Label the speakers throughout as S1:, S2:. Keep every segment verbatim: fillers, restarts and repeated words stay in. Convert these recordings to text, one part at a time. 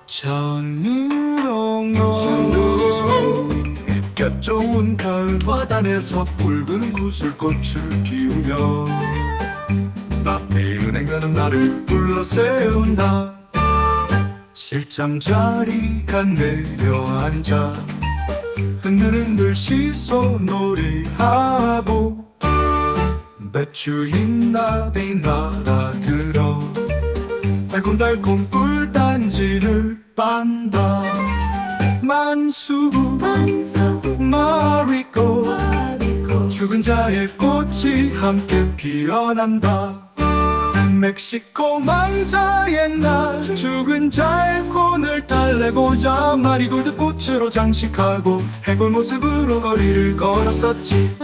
S1: 천일홍로 볕 좋은 가을 바다에서 붉은 구슬꽃을 피우며 나의 은행가는 나를 불러 세운다. 실장자리가 내려앉아 흔들흔들 시소놀이하고 배추인 나비 날아들어 달콤달콤 꿀단지를 빤다. 만수구
S2: 만수
S1: 마리고
S2: 마리고
S1: 죽은 자의 꽃이 함께 피어난다. 멕시코 망자의 날 죽은 자의 혼을 달래고자 마리골드 꽃으로 장식하고 해골 모습으로 거리를 걸었었지.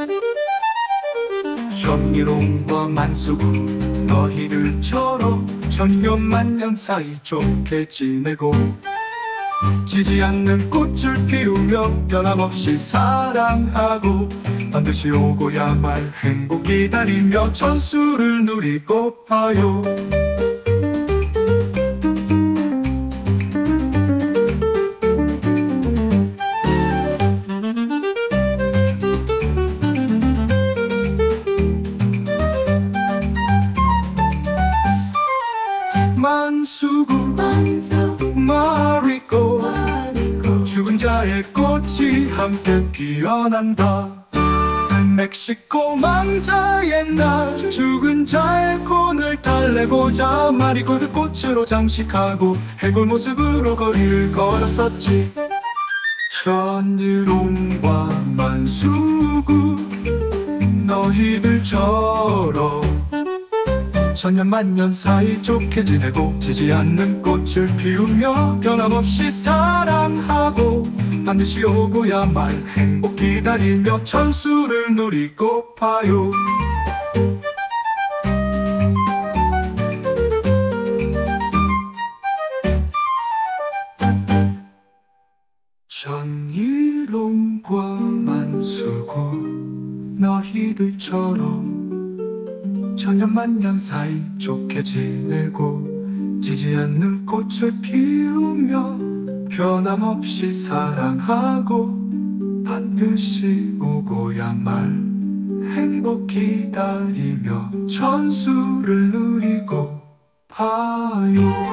S1: 천일홍과 만수구 너희들처럼 천년만년 사이 좋게 지내고 지지 않는 꽃을 피우며 변함없이 사랑하고 반드시 오고야 말 행복 기다리며 천수를 누리고파요. 만수구
S2: 만수
S1: 마리고
S2: 마리고
S1: 죽은 자의 꽃이 함께 피어난다. 멕시코 망자의 날 죽은 자의 혼을 달래고자 마리골드 꽃으로 장식하고 해골 모습으로 거리를 걸었었지. 천일홍과 만수구 너희들처럼 천년만년 사이 좋게 지내고 지지 않는 꽃을 피우며 변함없이 사랑하고 반드시 오고야 말 행복 기다리며 천수를 누리고파요. 천일홍과 만수구 너희들처럼 천년만년 사이 좋게 지내고 지지 않는 꽃을 피우며 변함없이 사랑하고 반드시 오고야 말 행복 기다리며 천수를 누리고 봐요.